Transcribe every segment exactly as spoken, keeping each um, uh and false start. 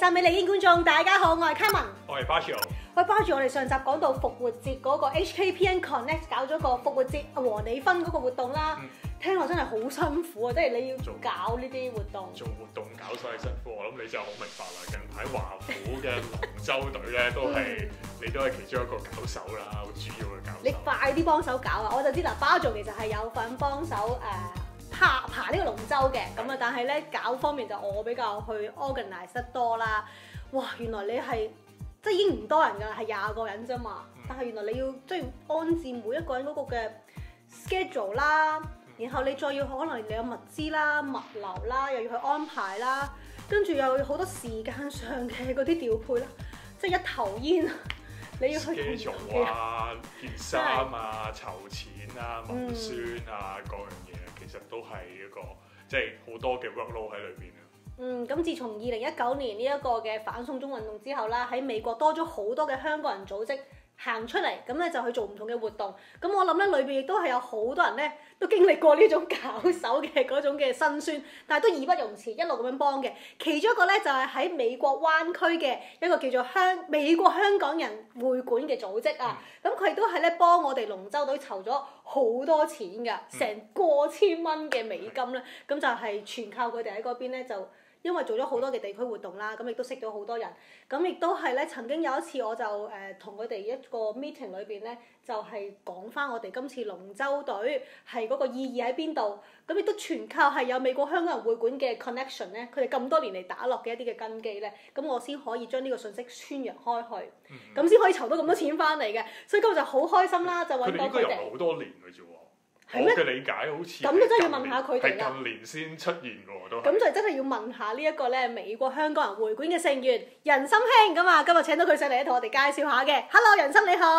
晒美麗英觀眾，大家好，我係 Carmen， 我係 Baccio。 喂，Baccio，我哋上集講到復活節嗰個 H K P N Connect 搞咗個復活節和你分嗰個活動啦，嗯、聽落真係好辛苦啊！即係你要搞呢啲活動， 做活動搞晒辛苦，我諗你真係好明白啦。近排華府嘅龍舟隊咧都係、嗯、你都係其中一個搞手啦，好主要嘅搞手。 你快啲幫手搞啊！我就知嗱 Baccio 其實係有份幫手誒。呃爬爬呢個龍舟嘅，咁啊，但係咧搞方面就我比較去 organize 得多啦。哇，原來你係即係已經唔多人㗎啦，係廿個人啫嘛。嗯、但係原來你要即係安置每一個人嗰個嘅 schedule 啦，然後你再要可能你有物資啦、物流啦，又要去安排啦，跟住又有好多時間上嘅嗰啲調配啦，即係一頭煙。你要去 schedule 啊、件衫啊、籌錢啊、文宣啊各樣嘢。其實都係一個即係好多嘅 workload 喺裏邊啊。嗯， 咁自從二零一九年呢一個嘅反送中運動之後啦，喺美國多咗好多嘅香港人組織行出嚟，咁咧就去做唔同嘅活動。咁我諗咧裏邊亦都係有好多人咧都經歷過呢種搞手嘅嗰種嘅辛酸，但係都義不容辭一路咁樣幫嘅。其中一個咧就係喺美國灣區嘅一個叫做香美國香港人會館嘅組織啊。咁佢亦都係咧幫我哋龍舟隊籌咗好多錢㗎，成過千蚊嘅美金咧。咁就係全靠佢哋喺嗰邊咧就。因為做咗好多嘅地區活動啦，咁亦都識咗好多人，咁亦都係咧曾經有一次我就誒同佢哋一個 meeting 裏邊咧，就係講翻我哋今次龍舟隊係嗰個意義喺邊度，咁亦都全靠係有美國香港人會館嘅 connection 咧，佢哋咁多年嚟打落嘅一啲嘅根基咧，咁我先可以將呢個信息宣揚開去，咁先、嗯、可以籌到咁多錢翻嚟嘅，所以今日就好開心啦，就揾到佢哋。佢哋應該遊好多年嘅啫喎。我嘅理解好似咁就真係要問下佢哋啦。 係近年先出現喎，都。 咁就真係要問下呢一個咧美國香港人會館嘅成員仁心兄咁啊，今日請到佢上嚟同我哋介紹下嘅。Hello， 仁心你好。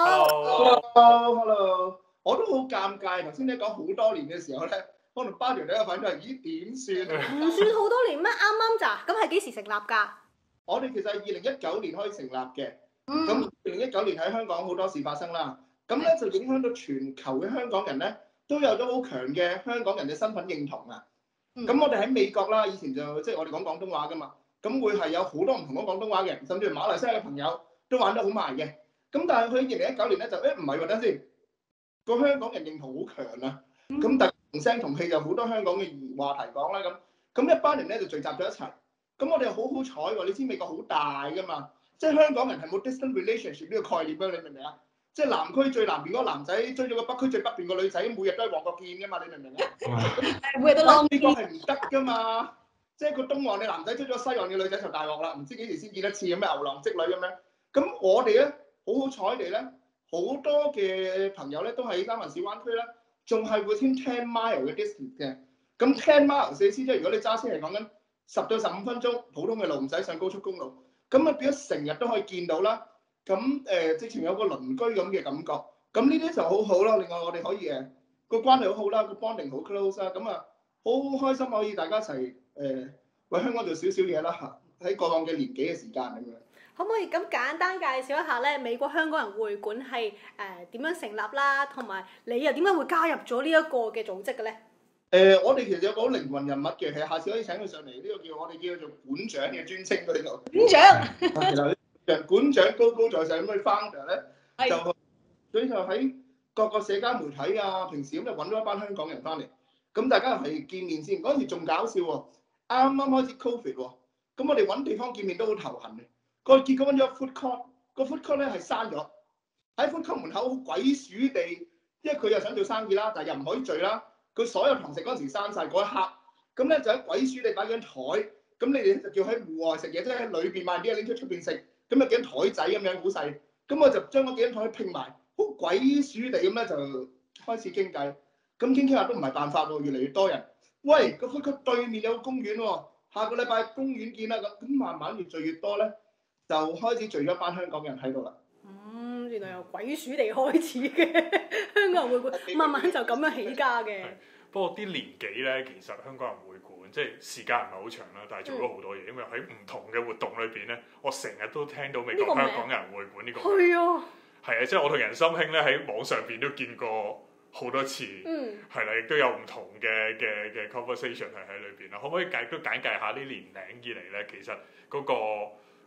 Hello，Hello，我都好尷尬。頭先你講好多年嘅時候咧，可能Baccio第一個反應係咦點算？ 唔算好多年咩？啱啱咋？咁係幾時成立㗎？ 我哋其實係二零一九年開始成立嘅。咁二零一九年喺香港好多事發生啦，咁咧就影響到全球嘅香港人咧。都有咗好強嘅香港人嘅身份認同啊！咁、嗯、我哋喺美國啦，以前就即係、就是、我哋講廣東話噶嘛，咁會係有好多唔同講廣東話嘅人，甚至馬來西亞嘅朋友都玩得好埋嘅。咁但係佢二零一九年咧就誒唔係喎，等先個香港人認同好強啊！咁但係同聲同氣就好多香港嘅話題講啦咁，咁一班人咧就聚集咗一齊。咁我哋好好彩喎！你知美國好大噶嘛，即係香港人係冇 distant relationship 呢個概念啊！你明唔明啊？即係南區最南邊嗰個男仔追咗個北區最北邊個女仔，每日都喺旺角見㗎嘛，你明唔明啊？ 每日都撈。 呢個係唔得㗎嘛！即係個東岸嘅男仔追咗西岸嘅女仔就大鑊啦，唔知幾時先見一次咁嘅牛郎織女咁樣。咁我哋咧好好彩地咧，好多嘅朋友咧都喺三藩市灣區啦，仲係會添 ten mile 嘅 distance 嘅。咁 ten mile 意思即係如果你揸車係講緊十到十五分鐘，普通嘅路唔使上高速公路，咁啊變咗成日都可以見到啦。咁誒，直情有個鄰居咁嘅感覺，咁呢啲就好好啦。另外我哋可以誒個關係好好啦，個 bonding 好 close 啦，咁啊好開心可以大家一齊誒、呃、為香港做少少嘢啦嚇。喺過往嘅年幾嘅時間咁樣， 可唔可以咁簡單介紹一下咧？美國香港人會館係誒點樣成立啦？同埋你又點解會加入咗呢一個嘅組織嘅咧？ 誒、呃，我哋其實有個好靈魂人物嘅，其實下次可以請佢上嚟。呢、這個叫我哋叫佢做館長嘅專稱喺度。 館長。 館長高高在上咁去 founder 咧，就所以就喺各個社交媒體啊，平時咁就揾咗一班香港人翻嚟，咁大家係見面先。嗰陣時仲搞笑喎，啱啱開始 covid 喎，咁我哋揾地方見面都好頭痕嘅。個結果揾咗 food court，個 food court 咧係閂咗，喺 food court 門口好鬼鼠地，因為佢又想做生意啦，但係又唔可以聚啦。佢所有堂食嗰陣時閂曬嗰一刻，咁咧就喺鬼鼠地擺張台，咁你哋就叫喺戶外食嘢，即係喺裏邊買啲嘢拎出出邊食。咁有幾張台仔咁樣好細，咁我就將嗰幾張台拼埋，好鬼鼠地咁咧就開始傾偈。咁傾傾下都唔係辦法喎，越嚟越多人。喂，個區區對面有個公園喎，下個禮拜公園見啦。咁咁慢慢越聚越多咧，就開始聚咗一班香港人喺度啦。 嗯，原來由鬼鼠地開始嘅香港人會館，慢慢就咁樣起家嘅。 不過啲年紀咧，其實香港人會館即係時間唔係好長啦，但係做咗好多嘢，因為喺唔同嘅活動裏邊咧，我成日都聽到美國香港人會館呢個。係啊。係啊，即係我同仁心兄咧喺網上邊都見過好多次。嗯。係啦，亦都有唔同嘅嘅嘅 conversation 係喺裏邊啦。可唔可以解都簡介下呢年零以嚟咧？其實嗰個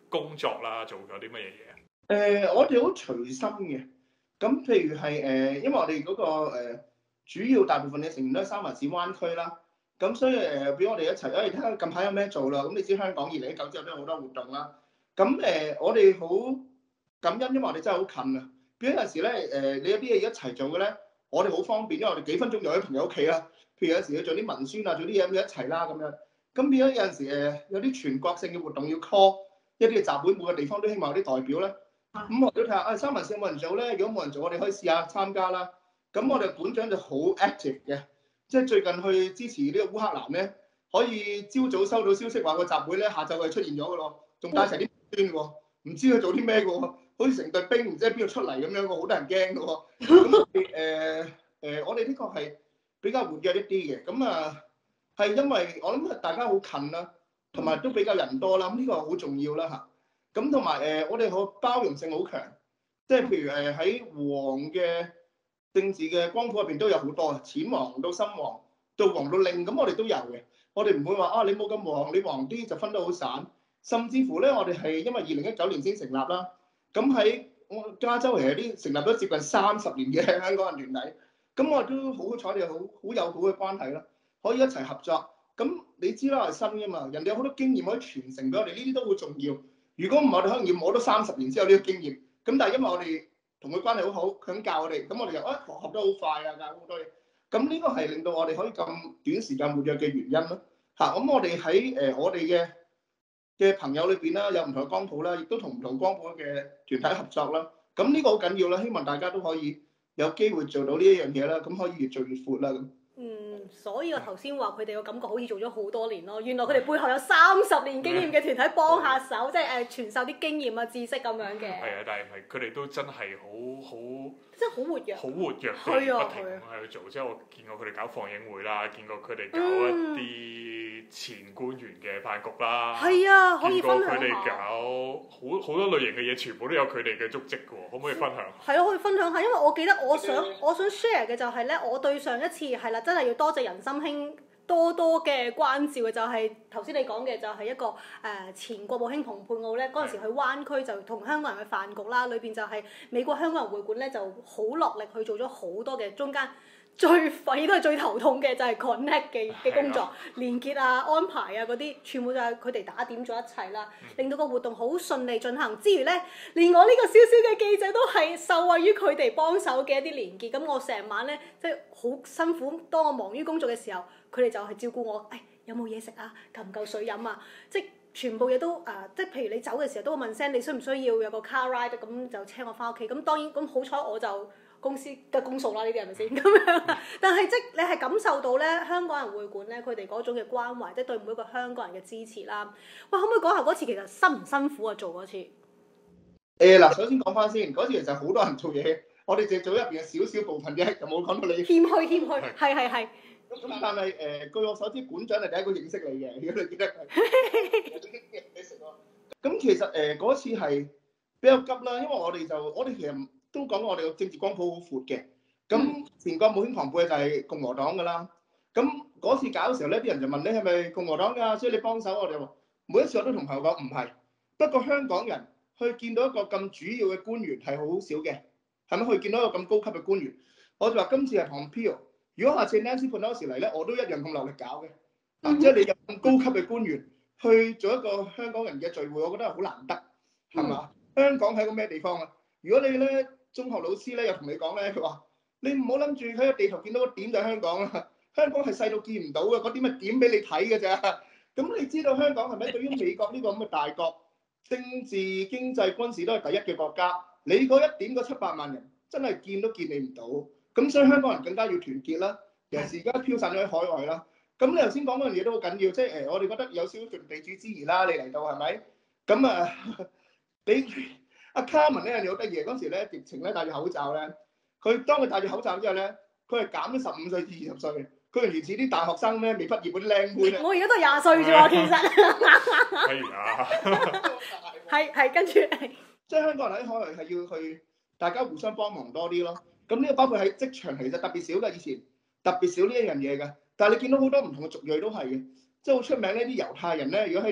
工作啦，做咗啲乜嘢嘢？誒、 呃，我哋好隨心嘅。咁譬如係誒、呃，因為我哋嗰、那個、呃、主要大部分嘅成員都係三藩市灣區啦。咁所以誒，俾、呃、我哋一齊，誒睇下近排有咩做啦。咁你知香港二零一九之後都有好多活動啦。咁誒、呃，我哋好感恩，因為我哋真係好近啊。變咗有陣時咧，誒、呃、你有啲嘢一齊做嘅咧，我哋好方便，因為我哋幾分鐘就喺朋友屋企啦。譬如有時要做啲文宣啊，做啲嘢咁一齊啦咁樣。咁變咗有陣時誒、呃，有啲全國性嘅活動要 call 一啲嘅集會，每個地方都希望有啲代表咧。咁我都睇下，啊三藩市有冇人做咧？如果冇人做，我哋可以試下參加啦。咁我哋館長就好 active 嘅。即係最近去支持呢個烏克蘭咧，可以朝早收到消息話個集會咧下晝就出現咗嘅咯，仲帶齊啲端喎，唔知佢做啲咩嘅喎，好似成隊兵唔知喺邊度出嚟咁樣喎，好多人驚嘅喎。咁誒誒，我哋呢個係比較活躍一啲嘅，咁啊係因為我諗大家好近啦，同埋都比較人多啦，咁呢個好重要啦嚇。咁同埋誒，我哋好包容性好強，即係譬如誒喺黃嘅政治嘅光譜入邊都有好多啊，淺黃到深黃到黃到令，咁我哋都有嘅。我哋唔會話啊，你冇咁黃，你黃啲就分得好散。甚至乎咧，我哋係因為二零一九年先成立啦。咁喺我加州其實啲成立咗接近三十年嘅香港人團體，咁我都好彩，你好好友好嘅關係啦，可以一齊合作。咁你知啦，係新㗎嘛，人哋有好多經驗可以傳承俾我哋，呢啲都好重要。如果唔係，我哋可能要摸多三十年之後呢個經驗。咁但係因為我哋同佢關係好好，佢肯教我哋，咁我哋就啊學得好快啊，教好多嘢。咁呢個係令到我哋可以咁短時間活躍嘅原因咯。嚇，咁我哋喺誒我哋嘅嘅朋友裏邊啦，有唔同嘅光譜啦，亦都同唔同光譜嘅團體合作啦。咁呢個好緊要啦，希望大家都可以有機會做到呢一樣嘢啦，咁可以越做越闊啦咁。 嗯，所以我頭先話佢哋個感覺好似做咗好多年咯，原來佢哋背後有三十年經驗嘅團體幫下手，即係誒傳授啲經驗啊知識咁樣嘅。係啊，但係唔係佢哋都真係好好， 即係好活躍， 好活躍地不停咁喺度做。即係我見過佢哋搞放映會啦，見過佢哋搞一啲前官員嘅飯局啦，係啊，可以分享下。見過佢哋搞好好多類型嘅嘢，全部都有佢哋嘅足跡嘅喎，可唔可以分享？ 係咯，可以分享下，因為我記得我想我想 share 嘅就係咧，我對上一次係啦。真係要多謝仁心兄多多嘅關照嘅，就係頭先你講嘅，就係一個誒、呃、前國務卿蓬佩奧咧，嗰陣時去灣區就同香港人去飯局啦，裏邊就係美國香港人會館咧就好落力去做咗好多嘅中間最廢都係最頭痛嘅就係 connect 嘅嘅工作，連結啊、安排啊嗰啲，全部就係佢哋打點咗一切啦，令到個活動好順利進行。之餘咧，連我呢個小小嘅記者都係受惠於佢哋幫手嘅一啲連結。咁我成晚咧即係好辛苦，當我忙於工作嘅時候，佢哋就係照顧我。誒、哎、有冇嘢食啊？夠唔夠水飲啊？即係全部嘢都誒、呃，即係譬如你走嘅時候都會問聲你需唔需要有個 car ride，咁就車我翻屋企。咁當然咁好彩我就。公司嘅公數啦，呢啲係咪先咁樣？但係即你係感受到咧，香港人會館咧，佢哋嗰種嘅關懷，即係對每一個香港人嘅支持啦。喂，可唔可以講下嗰次其實辛唔辛苦啊？做嗰次？誒嗱、呃，首先講翻先，嗰次其實好多人做嘢，我哋淨係做入邊嘅少少部分啫，就冇講到你。謙虛謙虛，係係係。咁但係誒、呃，據我所知，館長係第一個認識你嘅，如果你記得佢。你食喎。咁其實誒嗰、呃、次係比較急啦，因為我哋就我哋其實。都講我哋個政治光譜好闊嘅，咁前國務卿蓬佩奧就係共和黨㗎啦。咁嗰次搞嘅時候咧，啲人就問你係咪共和黨㗎？所以你幫手，我哋話每一次我都同朋友講唔係。不過香港人去見到一個咁主要嘅官員係好少嘅，係咪？去見到一個咁高級嘅官員，我就話今次係 Pompeo。如果下次 Nancy Pelosi 嚟咧，我都一樣咁落力搞嘅。啊，即係你有咁高級嘅官員去做一個香港人嘅聚會，我覺得係好難得，係嘛？香港係個咩地方啊？如果你咧〜中學老師咧又同你講咧，佢話：你唔好諗住喺個地圖見到個點就係香港啦，香港係細到見唔到嘅，嗰啲咪點俾你睇嘅咋？咁你知道香港係咪對於美國呢個咁嘅大國，政治、經濟、軍事都係第一嘅國家？你嗰一點嗰七百萬人真係見都見你唔到，咁所以香港人更加要團結啦。尤其是而家飄散咗喺海外啦。咁你頭先講嗰樣嘢都好緊要，即係誒，我哋覺得有少少盡地主之誼啦。你嚟到係咪？咁啊，你。阿卡文咧，你好得意，嗰時咧疫情咧戴住口罩咧，佢當佢戴住口罩之後咧，佢係減咗十五歲至二十歲，佢係原似啲大學生咧未畢業嗰啲靚妹咧。我而家都廿歲啫喎，其實。係啊。係係跟住。即係香港人喺海外係要去大家互相幫忙多啲咯。咁呢個包括喺職場其實特別少㗎，以前特別少呢一樣嘢㗎。但係你見到好多唔同嘅族裔都係嘅，即係好出名呢啲猶太人咧，如果喺啲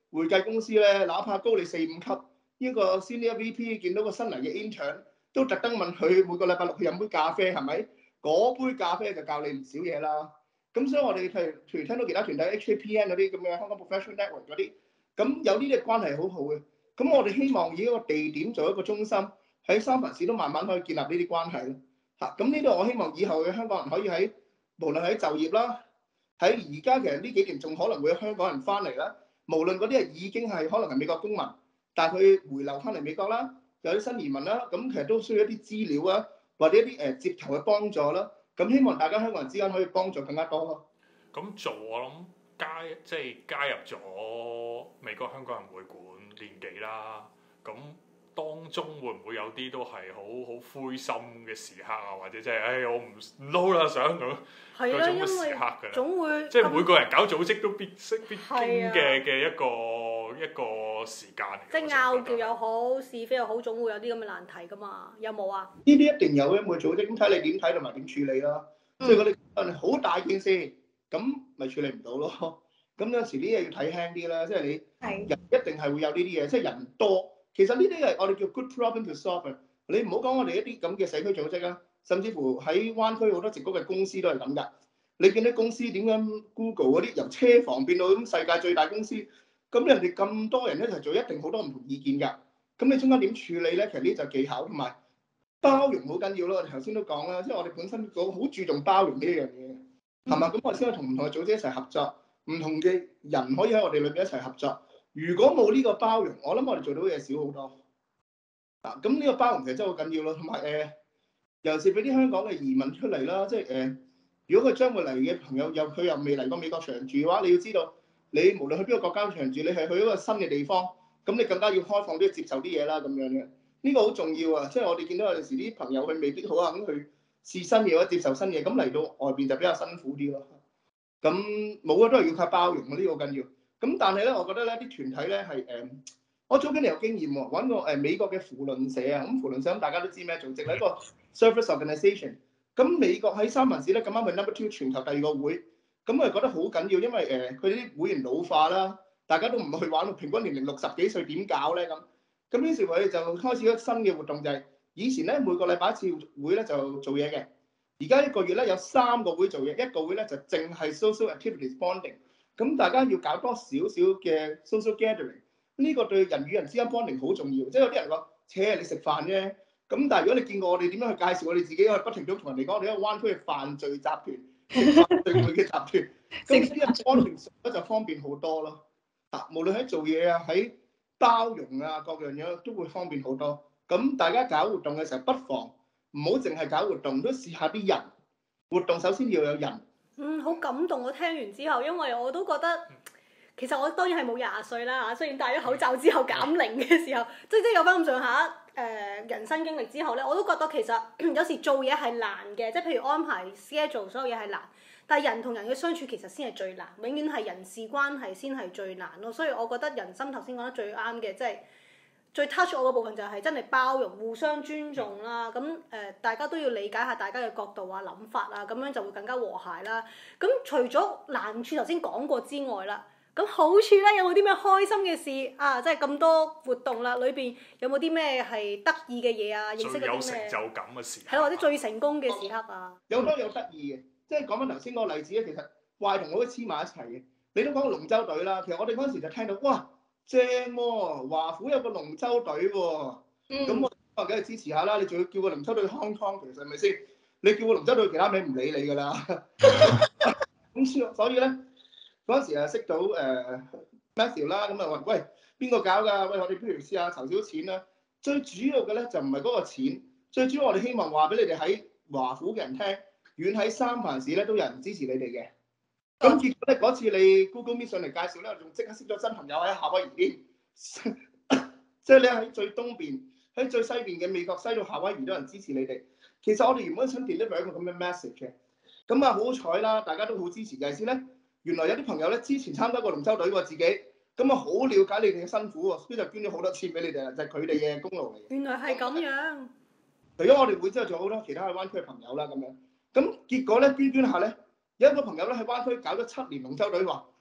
會計公司咧，哪怕高你四五級，呢個 senior V P 見到個新嚟嘅 intern，都特登問佢每個禮拜六去飲杯咖啡係咪？嗰杯咖啡就教你唔少嘢啦。咁所以我哋譬如譬如聽到其他團體 H K P N 嗰啲咁嘅香港 Professional Network 嗰啲，咁有呢啲關係好好嘅。咁我哋希望以一個地點做一個中心，喺三藩市都慢慢可以建立呢啲關係咯。嚇，咁呢度我希望以後嘅香港人可以喺無論喺就業啦，喺而家其實呢幾年仲可能會有香港人翻嚟啦。無論嗰啲係已經係可能係美國公民，但係佢回流翻嚟美國啦，有啲新移民啦，咁其實都需要一啲資料啊，或者一啲誒接頭嘅幫助啦。咁希望大家香港人之間可以幫助更加多咯。 咁做我諗加即係加入咗美國香港人會館年幾啦，咁當中會唔會有啲都係好好灰心嘅時刻啊？或者即係誒我唔唔撈啦想咁嗰種嘅時刻㗎啦。 總會即係每個人搞組織都必識必經嘅嘅一個一個時間嚟。 即係拗撬又好，是非又好，總會有啲咁嘅難題㗎嘛？有冇啊？ 呢啲一定有嘅，每個組織咁睇你點睇同埋點處理啦。即係嗰啲好大件事，咁咪處理唔到咯。咁有時啲嘢要睇輕啲啦，即係你人一定係會有呢啲嘢，即係人多。其實呢啲係我哋叫 good problem to solve。你唔好講我哋一啲咁嘅社區組織啊，甚至乎喺灣區好多矽谷嘅公司都係咁㗎。你見啲公司點樣 Google 嗰啲由車房變到咁世界最大公司，咁人哋咁多人一齊做，一定好多唔同意見㗎。咁你中間點處理咧？其實呢就技巧同埋包容好緊要咯。我哋頭先都講啦，即係我哋本身好注重包容呢一樣嘢，係嘛？咁我哋先可以同唔同嘅組織一齊合作，唔同嘅人可以喺我哋裏邊一齊合作。如果冇呢個包容，我諗我哋做到嘅嘢少好多。嗱，咁呢個包容其實真係好緊要咯。同埋誒，尤其是俾啲香港嘅移民出嚟啦，即係誒，如果佢將會嚟嘅朋友又佢又未嚟過美國長住嘅話，你要知道，你無論去邊個國家長住，你係去一個新嘅地方，咁你更加要開放啲接受啲嘢啦，咁樣嘅。呢個好重要啊！即係我哋見到有陣時啲朋友佢未必好肯去試新嘢或者接受新嘢，咁嚟到外邊就比較辛苦啲咯。咁冇啊，都係要靠包容啊，呢個好緊要。咁但係咧，我覺得咧啲團體咧係誒，我早幾年有經驗喎，揾個誒美國嘅扶輪社啊，咁扶輪社咁大家都知咩組織咧，一個 service organisation。咁美國喺三藩市咧咁啱係 number two 全球第二個會，咁我哋覺得好緊要，因為誒佢啲會員老化啦，大家都唔去玩，平均年齡六十幾歲點搞咧咁。咁於是我哋就開始咗新嘅活動，就係以前咧每個禮拜一次會咧就做嘢嘅，而家一個月咧有三個會做嘢，一個會咧就淨係 social activities bonding。咁大家要搞多少少嘅 social gathering，呢個對人與人之間 bonding 好重要。即係有啲人話，扯你食飯啫。咁但係如果你見過我哋點樣去介紹我哋自己，我哋不停都同人哋講，我哋一個灣區嘅犯罪集團、犯罪會嘅集團。咁呢啲人 bonding 咧就方便好多咯。啊，無論喺做嘢啊，喺包容啊，各樣嘢都會方便好多。咁大家搞活動嘅時候，不妨唔好淨係搞活動，都試下啲人活動。首先要有人。 嗯，好感動！我聽完之後，因為我都覺得其實我當然係冇廿歲啦嚇，雖然戴咗口罩之後減齡嘅時候，即即有翻咁上下誒人生經歷之後咧，我都覺得其實有時做嘢係難嘅，即係譬如安排 schedule 所有嘢係難，但係人同人嘅相處其實先係最難，永遠係人事關係先係最難咯。所以我覺得人心頭先講得最啱嘅，即係最 touch 我嘅部分就係真係包容、互相尊重啦。咁誒、呃，大家都要理解下大家嘅角度啊、諗法啊，咁樣就會更加和諧啦。咁除咗難處頭先講過之外啦，咁好處咧有冇啲咩開心嘅事啊？即係咁多活動啦，裏邊有冇啲咩係得意嘅嘢啊？認識嗰啲咩？ 最有成就感嘅時刻。 係或者最成功嘅時刻啊？ 有多有得意嘅，即係講翻頭先嗰個例子咧，其實壞同好都黐埋一齊嘅。你都講個龍舟隊啦，其實我哋嗰陣時就聽到哇！正喎、啊，華府有個龍舟隊喎、啊，咁、嗯、我梗係支持下啦。你仲要叫個龍舟隊 Hong Kong，其實係咪先？你叫個龍舟隊其他名唔理你㗎啦。咁所以咧嗰陣時啊識到誒、呃、Matthew 啦，咁啊話喂邊個搞㗎？喂我哋不如試下籌少錢啦。最主要嘅咧就唔係嗰個錢，最主要我哋希望話俾你哋喺華府嘅人聽，遠喺三藩市咧都有人支持你哋嘅。咁結果咧嗰次你 Google Meet 上嚟介紹咧，我仲即刻識咗新朋友喺夏威夷添，即係你喺最東邊，喺最西邊嘅美國西到夏威夷都有人支持你哋。其實我哋原本想 deliver 一個咁嘅 message 嘅，咁啊好彩啦，大家都好支持嘅。先咧，原來有啲朋友咧之前參加過龍舟隊喎自己，咁啊好了解你哋嘅辛苦喎，所以就捐咗好多錢俾你哋啦，就係佢哋嘅功勞嚟。 原來係咁樣。 除咗我哋會之後，仲有好多其他嘅灣區嘅朋友啦，咁樣。咁結果咧捐捐下咧。有一個朋友咧喺灣區搞咗七年龍舟隊，話：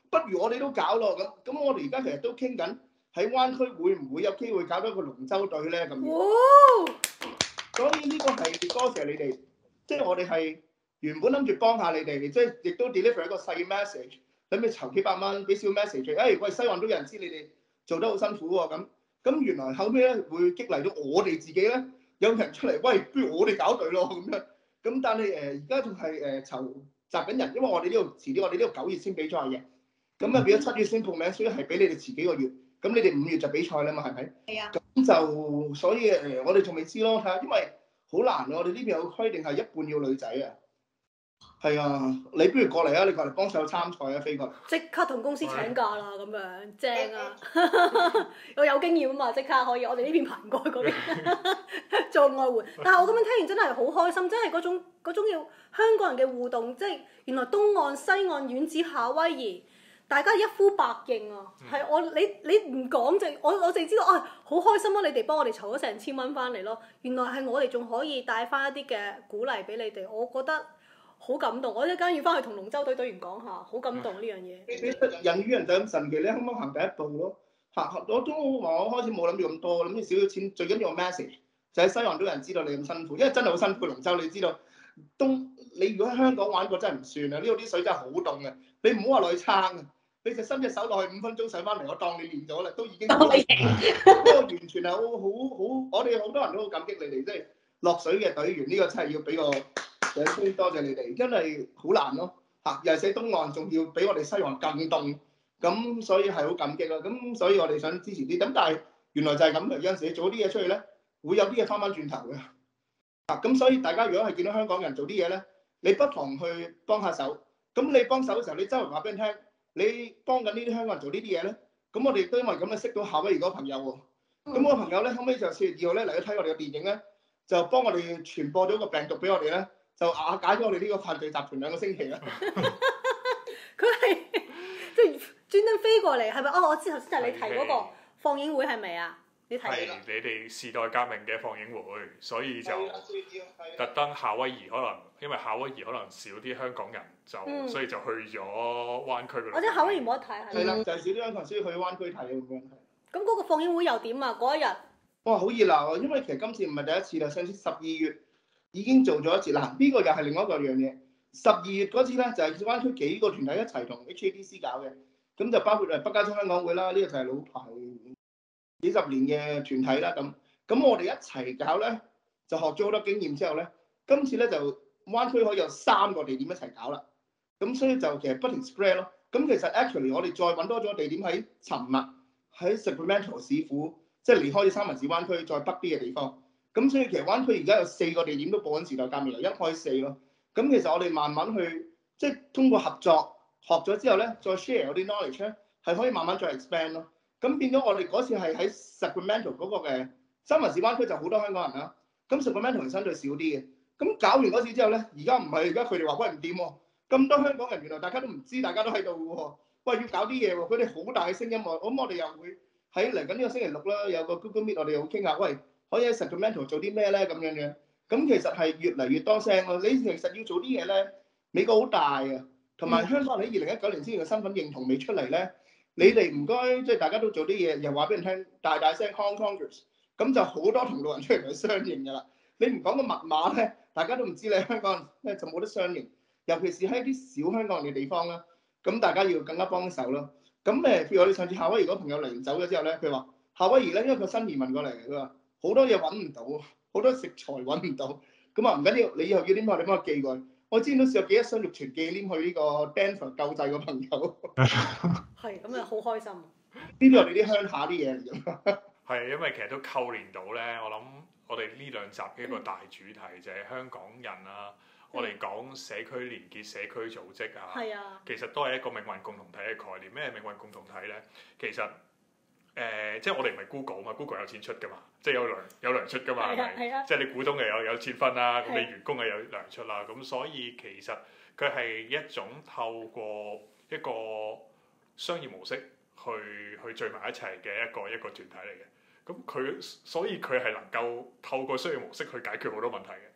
不如我哋都搞咯咁。咁我哋而家其實都傾緊喺灣區會唔會有機會搞到一個龍舟隊咧咁。 哇！ 所以呢個係多謝你哋，即係我哋係原本諗住幫下你哋，即係亦都 deliver 一個細 message，諗住籌幾百蚊俾小 message，誒、哎、喂西岸都有人知你哋做得好辛苦喎咁。咁原來後尾咧會激勵到我哋自己咧，有人出嚟，喂，不如我哋搞隊咯咁樣。咁但係誒而家仲係誒籌集緊人，因為我哋呢度遲啲，我哋呢度九月先比賽嘅，咁啊變咗七月先報名，所以係俾你哋遲幾個月。咁你哋五月就比賽啦嘛，係咪？ 係啊。 咁就所以誒，我哋仲未知咯，睇下，因為好難喎。我哋呢邊有規定係一半要女仔啊。係啊，你不如過嚟啊！你過嚟幫手參賽啊，飛過嚟。 即刻同公司請假啦，咁樣正啊！我有經驗啊嘛，即刻可以。我哋呢邊排唔過去嗰邊做外援。但係我咁樣聽完真係好開心，真係嗰種嗰種要香港人嘅互動，即係原來東岸、西岸、遠至夏威夷。大家一呼百應啊！係、嗯、我你你唔講就我我淨知道啊，好開心啊！你哋幫我哋籌咗成千蚊翻嚟咯，原來係我哋仲可以帶翻一啲嘅鼓勵俾你哋，我覺得好感動。我一陣間要翻去同龍舟隊隊員講下，好感動呢樣嘢。 你你人與人就咁神奇，你啱啱行第一步咯。行我都話我開始冇諗住咁多，諗住少少錢，最緊要個 message 就喺西岸都有人知道你咁辛苦，因為真係好辛苦龍舟，你知道東你如果喺香港玩過真係唔算啊！呢度啲水真係好凍嘅，你唔好話落去撐啊！你就伸隻手落去五分鐘上翻嚟，我當你練咗啦，都已經。當你贏。不過完全係好好好，我哋好多人都好感激你哋，即係落水嘅隊員，呢、這個真係要俾個掌聲多謝你哋，因為好難咯嚇，尤其是東岸仲要比我哋西岸更凍，咁所以係好感激咯。咁所以我哋想支持啲，咁但係原來就係咁嘅，有陣時你做啲嘢出去咧，會有啲嘢翻返轉頭嘅。啊，咁所以大家如果係見到香港人做啲嘢咧，你不妨去幫下手。咁你幫手嘅時候，你周圍話俾人聽。你幫緊呢啲香港人做呢啲嘢咧，咁我哋都因為咁咧識到夏威夷嗰個朋友喎。咁我個朋友咧後尾就四月二號咧嚟咗睇我哋嘅電影咧，就幫我哋傳播咗個病毒俾我哋咧，就瓦解咗我哋呢個犯罪集團兩個星期啦。 佢係即係專登飛過嚟，係咪？哦，我知頭先就係你提嗰個放映會係咪啊？你提係你哋時代革命嘅放映會，所以就特登夏威夷可能因為夏威夷可能少啲香港人，就、嗯、所以就去咗灣區嗰度。 或者夏威夷冇得睇係咪？ 係啦，就係、是、少啲香港人，所以去灣區睇咁樣。 咁嗰個放映會又點啊？嗰一日哇，好熱鬧啊！因為其實今次唔係第一次啦，上次十二月已經做咗一次啦。呢、這個又係另外一個樣嘢。十二月嗰次咧就係、是、灣區幾個團體一齊同 H A D C 搞嘅，咁就包括誒北加州香港會啦，呢、這個就係老牌幾十年嘅團體啦。咁咁我哋一齊搞咧，就學咗好多經驗之後咧，今次咧就灣區可以有三個地點一齊搞啦。咁所以就其實不停 spread 咯。咁其實 actually 我哋再揾多咗個地點喺尋日喺 Sacramento 市府，即係離開咗三藩市灣區再北啲嘅地方。咁所以其實灣區而家有四個地點都播緊時代革命，由一開四咯。咁其實我哋慢慢去即係通過合作學咗之後咧，再 share 嗰啲 knowledge 咧，係可以慢慢再 expand 咯。咁變咗我哋嗰次係喺 Sacramento 嗰個嘅三藩市灣區就好多香港人啦。咁 Sacramento 係相對少啲嘅。咁搞完嗰次之後咧，而家唔係，而家佢哋話喂唔掂喎，咁多香港人原來大家都唔知，大家都喺度喎。喂，要搞啲嘢喎，佢哋好大嘅聲音喎。咁我哋又會喺嚟緊呢個星期六啦，有個 Google Meet，我哋又傾下，喂，可以喺 Sacramento 做啲咩咧？咁樣樣。咁其實係越嚟越多聲咯。你其實要做啲嘢咧，美國好大啊，同埋香港人喺二零一九年之前嘅身份認同未出嚟咧，你哋唔該即係大家都做啲嘢，又話俾人聽，大大聲 Hong Kongers，咁就好多同路人出嚟去相認㗎啦。你唔講個密碼咧，大家都唔知你香港人咧就冇得相認，尤其是喺啲小香港人嘅地方啦。咁大家要更加幫手咯。咁誒，譬如我哋上次夏威夷嗰朋友嚟走咗之後咧，佢話夏威夷咧，因為佢新移民過嚟嘅，佢話好多嘢揾唔到，好多食材揾唔到。咁啊唔緊要，你以後要啲乜，你幫我寄過去。我之前都試過寄一箱肉全寄黏去呢個 Denver 救濟嘅朋友。 係，咁啊好開心。 呢啲我哋啲鄉下啲嘢嚟㗎。 係，因為其實都扣連到咧，我諗我哋呢兩集嘅一個大主題就係香港人啊。我哋講社區連結、社區組織啊， 啊其實都係一個命運共同體嘅概念。咩命運共同體咧？其實誒、呃，即係我哋唔係 Google 啊嘛 ，Google 有錢出噶嘛，即係有糧有糧出噶嘛，係咪？ 啊、 即係你股東又有有錢分啦，咁、 啊、 你員工又有糧出啦，咁所以其實佢係一種透過一個商業模式去去聚埋一齊嘅一個一個團體嚟嘅。咁佢所以佢係能夠透過商業模式去解決好多問題嘅。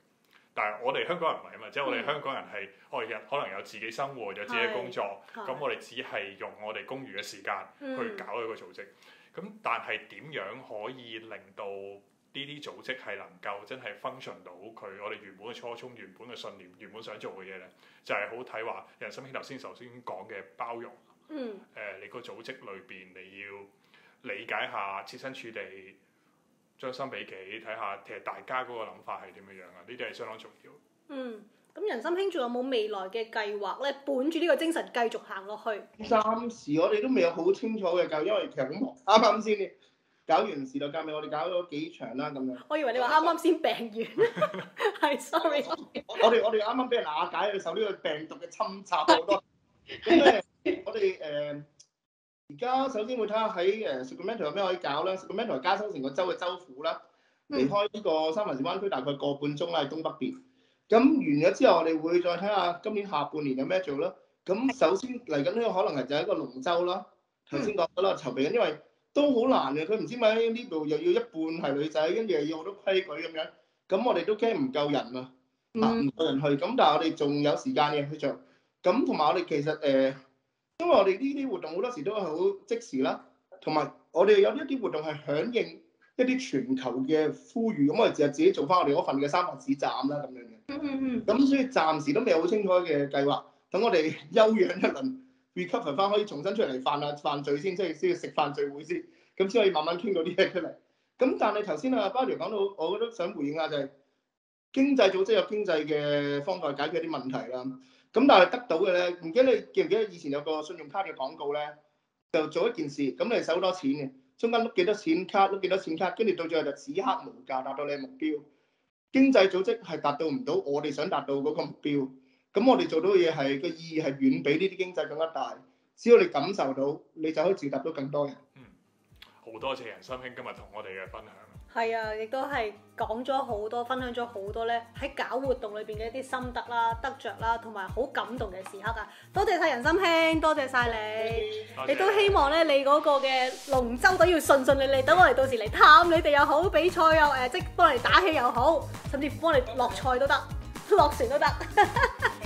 但係我哋香港人唔係啊嘛，即係我哋香港人係我哋可能有自己生活，有自己工作，咁我哋只係用我哋公餘嘅時間去搞一個組織。咁、嗯、但係點樣可以令到呢啲組織係能夠真係 function 到佢我哋原本嘅初衷、原本嘅信念、原本想做嘅嘢咧？就係、是、好睇話人心兄頭先首先講嘅包容。嗯。誒、呃，你個組織裏邊你要理解下設身處地。將心比己，睇下其實大家嗰個諗法係點樣樣啊？呢啲係相當重要。嗯，咁人心兄仲有冇未來嘅計劃咧？本住呢個精神繼續行落去。暫時我哋都未有好清楚嘅計劃，因為其實咁忙。啱啱先搞完時代革命，我哋搞咗幾場啦咁樣。我以為你話啱啱先病完，係 sorry。我哋我哋啱啱俾人瓦解，受呢個病毒嘅侵襲好多。咁咧，我哋誒。呃而家首先會睇下喺誒 Sacramento 有咩可以搞啦。Sacramento 係加州成個州嘅州府啦，離開呢個三藩市灣區大概個半鐘啦，喺東北邊。咁完咗之後，我哋會再睇下今年下半年有咩做啦。咁首先嚟緊呢個可能係就係一個龍舟啦。頭先講咗啦，籌備緊，因為都好難嘅。佢唔知咪喺呢度又要一半係女仔，跟住又要好多規矩咁樣。咁我哋都驚唔夠人啊，唔夠人去。咁但係我哋仲有時間嘅去做。咁同埋我哋其實誒。呃因為我哋呢啲活動好多時都係好即時啦，同埋我哋有一啲活動係響應一啲全球嘅呼籲，咁我哋就係自己做翻我哋嗰份嘅三藩市站啦咁樣嘅。嗯嗯嗯。咁所以暫時都未有好清楚嘅計劃，等我哋休養一輪 recover 翻，可以重新出嚟犯下犯罪先，即係先要食飯聚會先，咁先可以慢慢傾到啲嘢出嚟。咁但係頭先啊Barbara講到，我覺得想回應下就係經濟組織有經濟嘅方法解決啲問題啦。咁但係得到嘅咧，唔記得你記唔記得以前有個信用卡嘅廣告咧，就做一件事，咁你使好多錢嘅，中間碌幾多錢卡，碌幾多錢卡，跟住到最後就此刻無價達到你嘅目標。經濟組織係達到唔到我哋想達到嗰個目標，咁我哋做到嘅嘢係個意義係遠比呢啲經濟更加大。只要你感受到，你就可以召集到更多人。嗯，好多謝人心兄今日同我哋嘅分享。係啊，亦都係講咗好多，分享咗好多咧喺搞活動裏邊嘅一啲心得啦、得着啦，同埋好感動嘅時刻啊！多謝晒人心兄，多謝晒你，亦都希望咧你嗰個嘅龍舟隊要順順利利，等我哋到時嚟探你哋又好，比賽又誒，即係幫你打氣又好，甚至乎幫你落賽都得，落船都得。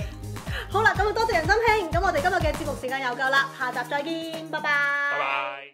好啦，咁啊多謝人心兄，咁我哋今日嘅節目時間又夠啦，下集再見，拜拜。拜拜。